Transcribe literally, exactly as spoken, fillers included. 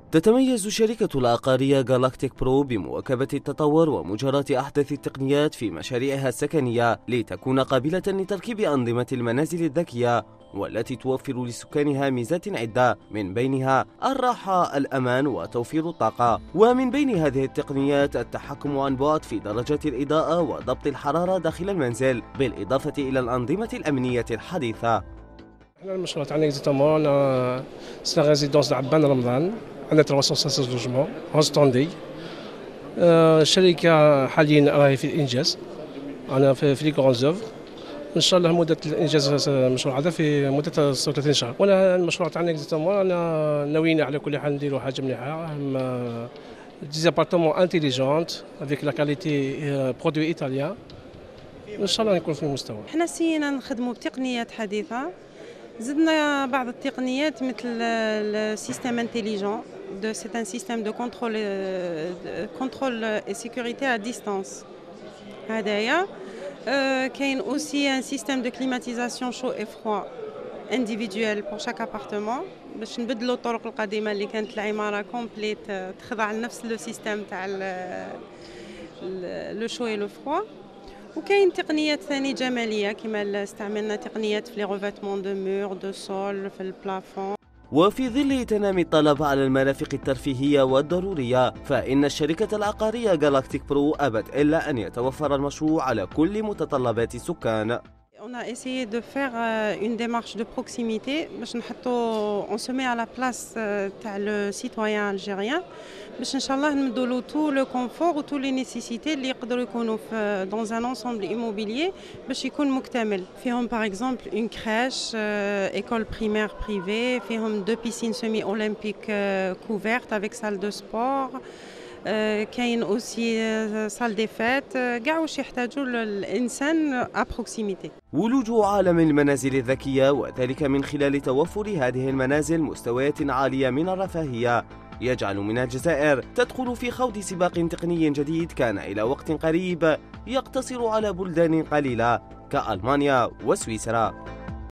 تتميز شركة العقارية جالاكتيك برو بمواكبة التطور ومجاراة أحدث التقنيات في مشاريعها السكنية لتكون قابلة لتركيب أنظمة المنازل الذكية، والتي توفر لسكانها ميزات عدة، من بينها الراحة، الأمان، وتوفير الطاقة. ومن بين هذه التقنيات التحكم عن بعد في درجات الإضاءة وضبط الحرارة داخل المنزل، بالإضافة إلى الأنظمة الأمنية الحديثة. احنا المشروع تاعنا اكزاكتومون انا سي ريزيدونس عبان رمضان، عندنا ثلاثمائة وخمسة عشر لوجمون هوستوندي. الشركه حاليا راهي في الانجاز، انا في لي كرون زوفر، ان شاء الله مده الانجاز المشروع هذا في مده ستة وثلاثين شهر. وانا المشروع تاعنا اكزاكتومون انا ناويين على كل حال نديروا حاجه مليحه، دي زابارتمون انتيليجونت افيك لا كاليتي برودوي ايطاليان، ان شاء الله نكون في المستوى. احنا سينا نخدموا بتقنيات حديثه، زدنا بعض التقنيات مثل السيستم انتيليجون دو سي ان سيستم دو كونترول كونترول اي سيكوريتي ا ديستانس. هدايا كاين اوسي ان سيستم دو كليماتيزاسيون شو اي فروا انديفيدويل بور شاك ابارتمون، باش نبدلوا الطرق القديمه اللي كانت العماره كومبليت تخضع لنفس لو سيستم تاع لو شو اي لو فروا. وكاين تقنيات ثاني جماليه كما استعملنا تقنيات في لي روفاتمون دو مور دو سول في البلافون. وفي ظل تنامي الطلب على المرافق الترفيهية والضرورية، فإن الشركة العقارية جالاكتيك برو أبت إلا أن يتوفر المشروع على كل متطلبات السكان. On a essayé de faire une démarche de proximité باش نحطوا on se met à la place تاع le citoyen algérien باش ان شاء الله نمدوا له tout le confort و tous les nécessités اللي يقدروا يكونوا في dans un ensemble immobilier باش يكون مكتمل. فيهم par exemple une crèche, école primaire privée, فيهم deux piscines semi-olympiques couvertes avec salle de sport. كاين اوسي سال دي فات، كاع واش يحتاجوا الانسان ابروكسيميتي. ولوج عالم المنازل الذكية، وذلك من خلال توفر هذه المنازل مستويات عالية من الرفاهية، يجعل من الجزائر تدخل في خوض سباق تقني جديد كان إلى وقت قريب يقتصر على بلدان قليلة كألمانيا وسويسرا.